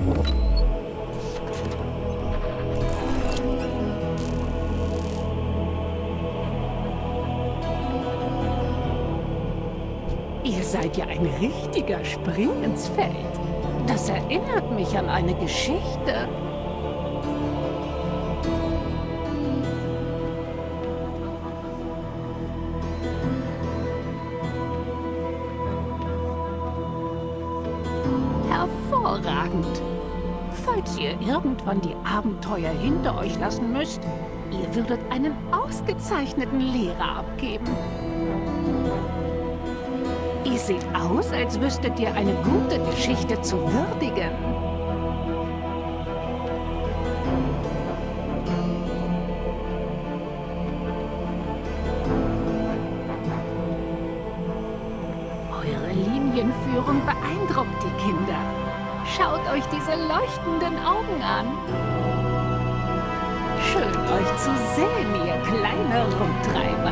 Ihr seid ja ein richtiger Springensfeld. Das erinnert mich an eine Geschichte. Hervorragend. Falls ihr irgendwann die Abenteuer hinter euch lassen müsst, ihr würdet einen ausgezeichneten Lehrer abgeben. Ihr seht aus, als wüsstet ihr eine gute Geschichte zu würdigen. Eure Linienführung beeindruckt die Kinder. Schaut euch diese leuchtenden Augen an. Schön, euch zu sehen, ihr kleine Rumtreiber.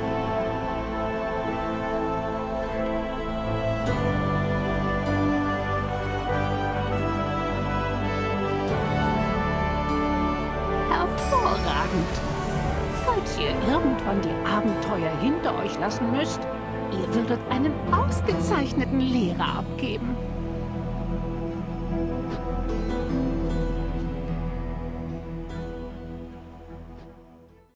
Hervorragend. Falls ihr irgendwann die Abenteuer hinter euch lassen müsst, ihr würdet einen ausgezeichneten Lehrer abgeben.